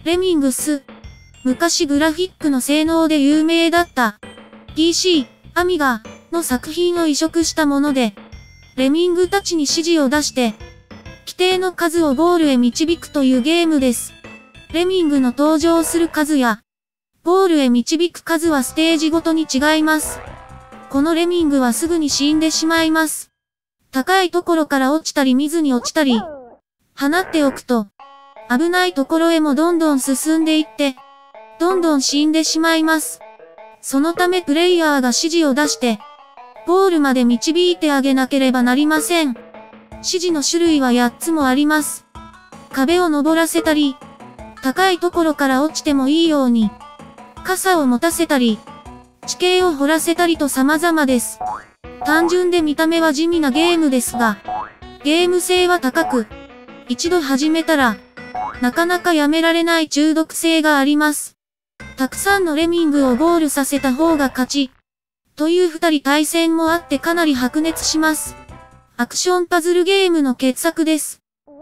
レミングス。昔グラフィックの性能で有名だった PC、アミガの作品を移植したもので、レミングたちに指示を出して、規定の数をゴールへ導くというゲームです。レミングの登場する数や、ゴールへ導く数はステージごとに違います。このレミングはすぐに死んでしまいます。高いところから落ちたり水に落ちたり、放っておくと、危ないところへもどんどん進んでいって、どんどん死んでしまいます。そのためプレイヤーが指示を出して、ゴールまで導いてあげなければなりません。指示の種類は8つもあります。壁を登らせたり、高いところから落ちてもいいように、傘を持たせたり、地形を掘らせたりと様々です。単純で見た目は地味なゲームですが、ゲーム性は高く、一度始めたら、なかなかやめられない中毒性があります。たくさんのレミングをゴールさせた方が勝ち。という2人対戦もあってかなり白熱します。アクションパズルゲームの傑作です。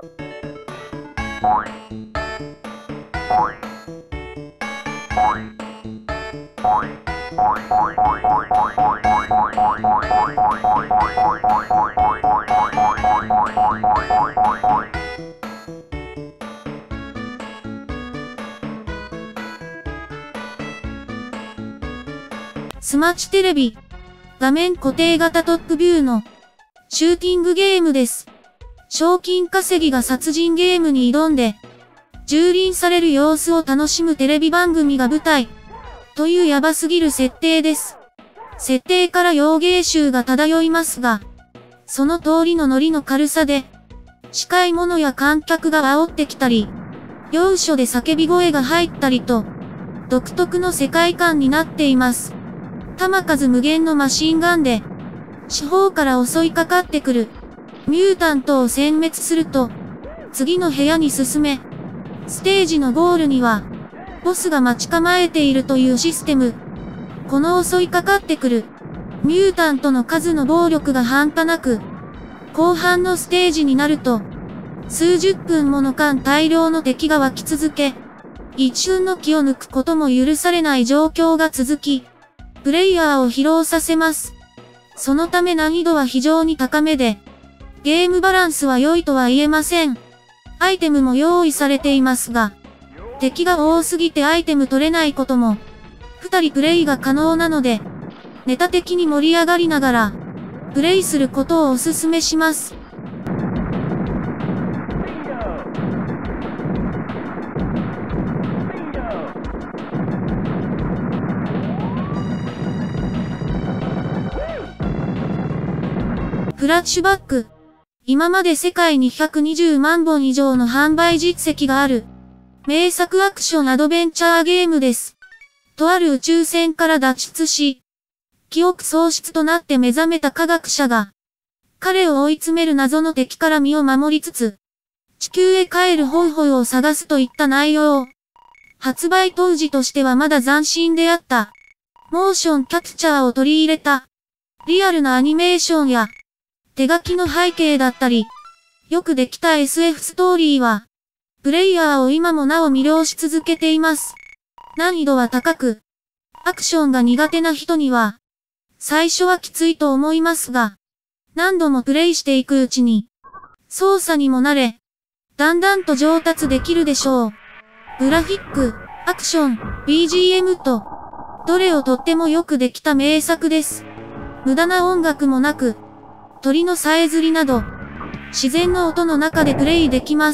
スマッチテレビ。画面固定型トップビューのシューティングゲームです。賞金稼ぎが殺人ゲームに挑んで、蹂躙される様子を楽しむテレビ番組が舞台。というヤバすぎる設定です。設定から洋芸臭が漂いますが、その通りのノリの軽さで、近い者や観客が煽ってきたり、要所で叫び声が入ったりと、独特の世界観になっています。弾数無限のマシンガンで、四方から襲いかかってくる、ミュータントを殲滅すると、次の部屋に進め、ステージのゴールには、ボスが待ち構えているというシステム。この襲いかかってくる、ミュータントの数の暴力が半端なく、後半のステージになると、数十分もの間大量の敵が湧き続け、一瞬の気を抜くことも許されない状況が続き、プレイヤーを疲労させます。そのため難易度は非常に高めで、ゲームバランスは良いとは言えません。アイテムも用意されていますが、敵が多すぎてアイテム取れないことも、2人プレイが可能なので、ネタ的に盛り上がりながら、プレイすることをお勧めします。フラッシュバック。今まで世界に120万本以上の販売実績がある、名作アクションアドベンチャーゲームです。とある宇宙船から脱出し、記憶喪失となって目覚めた科学者が、彼を追い詰める謎の敵から身を守りつつ、地球へ帰る方法を探すといった内容。発売当時としてはまだ斬新であった、モーションキャプチャーを取り入れた、リアルなアニメーションや、手書きの背景だったり、よくできた SF ストーリーは、プレイヤーを今もなお魅了し続けています。難易度は高く、アクションが苦手な人には、最初はきついと思いますが、何度もプレイしていくうちに、操作にも慣れ、だんだんと上達できるでしょう。グラフィック、アクション、BGM と、どれをとってもよくできた名作です。無駄な音楽もなく、鳥のさえずりなど、自然の音の中でプレイできます。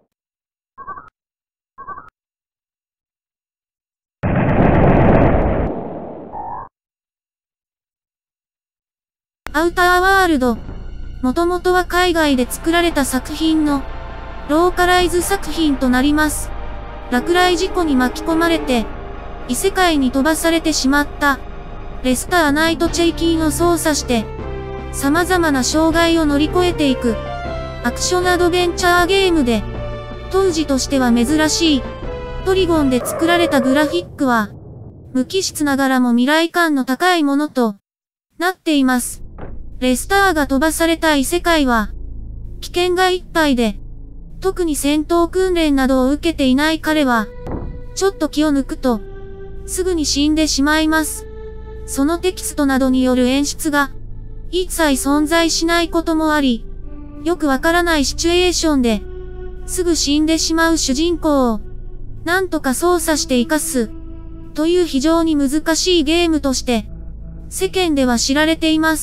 アウターワールド。もともとは海外で作られた作品の、ローカライズ作品となります。落雷事故に巻き込まれて、異世界に飛ばされてしまった、レスター・ナイト・チェイキンを操作して、様々な障害を乗り越えていく、アクションアドベンチャーゲームで、当時としては珍しい、ポリゴンで作られたグラフィックは、無機質ながらも未来感の高いものと、なっています。レスターが飛ばされた異世界は、危険がいっぱいで、特に戦闘訓練などを受けていない彼は、 ちょっと気を抜くと、すぐに死んでしまいます。そのテキストなどによる演出が、一切存在しないこともあり、よくわからないシチュエーションで、すぐ死んでしまう主人公を、なんとか操作して活かす、という非常に難しいゲームとして、世間では知られています。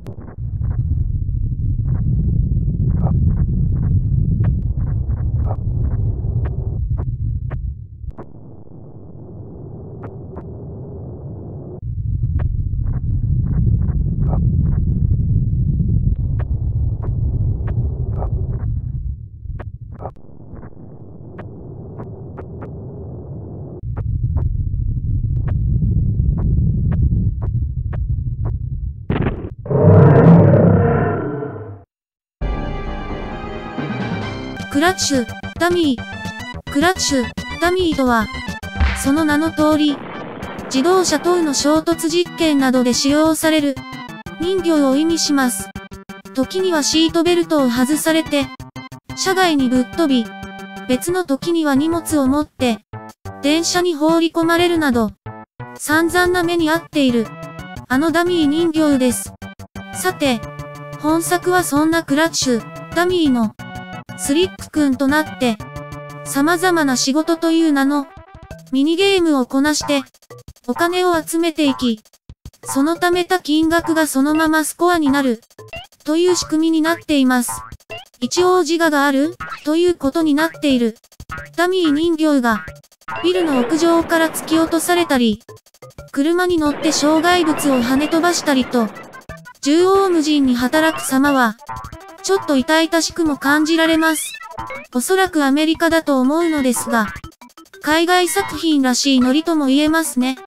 クラッシュ、ダミー。クラッシュ、ダミーとは、その名の通り、自動車等の衝突実験などで使用される人形を意味します。時にはシートベルトを外されて、車外にぶっ飛び、別の時には荷物を持って、電車に放り込まれるなど、散々な目に遭っている、あのダミー人形です。さて、本作はそんなクラッシュ、ダミーの、スリック君となって、様々な仕事という名の、ミニゲームをこなして、お金を集めていき、その貯めた金額がそのままスコアになる、という仕組みになっています。一応自我がある、ということになっている。ダミー人形が、ビルの屋上から突き落とされたり、車に乗って障害物を跳ね飛ばしたりと、縦横無尽に働く様は、ちょっと痛々しくも感じられます。おそらくアメリカだと思うのですが、海外作品らしいノリとも言えますね。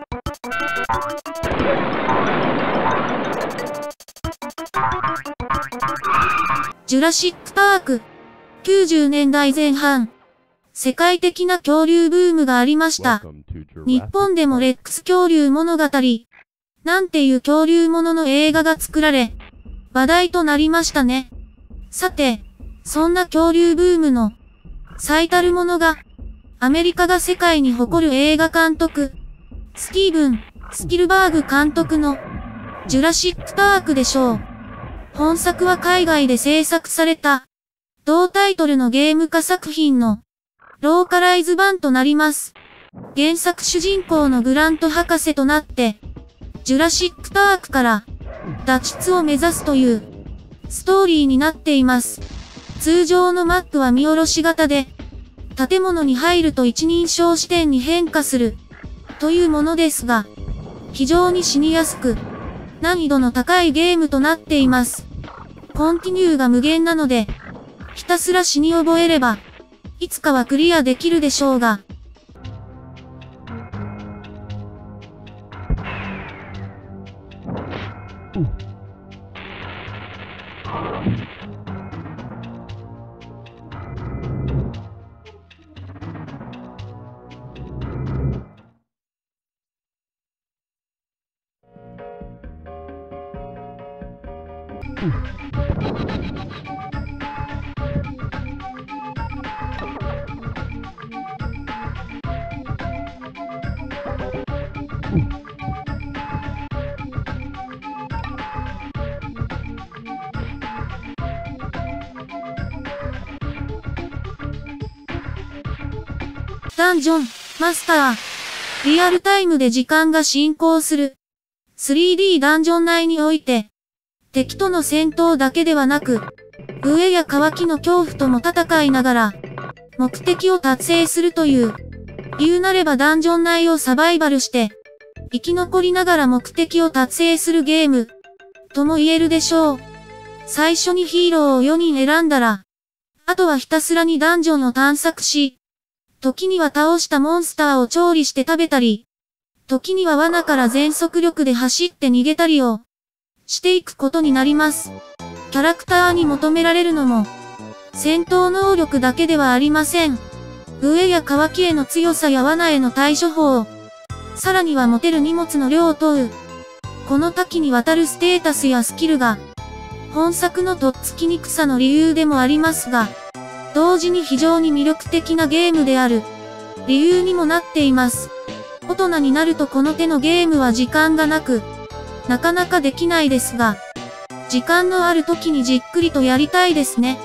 ジュラシックパーク。90年代前半。世界的な恐竜ブームがありました。日本でもレックス恐竜物語。なんていう恐竜ものの映画が作られ、話題となりましたね。さて、そんな恐竜ブームの最たるものが、アメリカが世界に誇る映画監督、スティーブン・スピルバーグ監督のジュラシックパークでしょう。本作は海外で制作された同タイトルのゲーム化作品のローカライズ版となります。原作主人公のグラント博士となって、ジュラシックパークから脱出を目指すというストーリーになっています。通常のマップは見下ろし型で、建物に入ると一人称視点に変化するというものですが、非常に死にやすく、難易度の高いゲームとなっています。コンティニューが無限なので、ひたすら死に覚えれば、いつかはクリアできるでしょうが、ダンジョン、マスター。リアルタイムで時間が進行する。3D ダンジョン内において、敵との戦闘だけではなく、飢えや渇きの恐怖とも戦いながら、目的を達成するという、言うなればダンジョン内をサバイバルして、生き残りながら目的を達成するゲーム、とも言えるでしょう。最初にヒーローを4人選んだら、あとはひたすらにダンジョンを探索し、時には倒したモンスターを調理して食べたり、時には罠から全速力で走って逃げたりをしていくことになります。キャラクターに求められるのも、戦闘能力だけではありません。飢えや渇きへの強さや罠への対処法、さらには持てる荷物の量を問う。この多岐にわたるステータスやスキルが、本作のとっつきにくさの理由でもありますが、同時に非常に魅力的なゲームである、 理由にもなっています。大人になるとこの手のゲームは時間がなく、なかなかできないですが、時間のある時にじっくりとやりたいですね。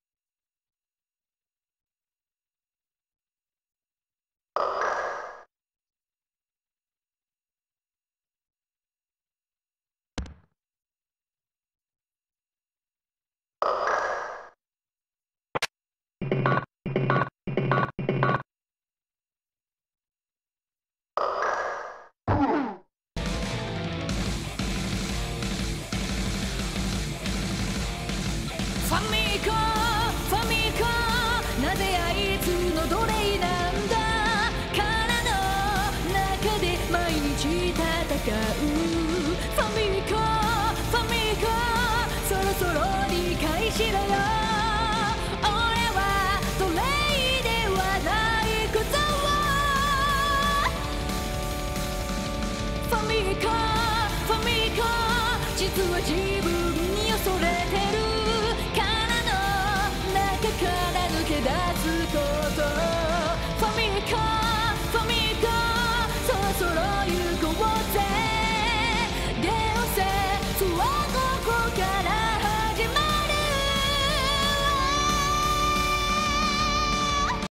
ファミコンなぜあいつの奴隷なんだからの中で毎日戦うファミコンそろそろ理解しろよ俺は奴隷ではないくぞファミコン実は自分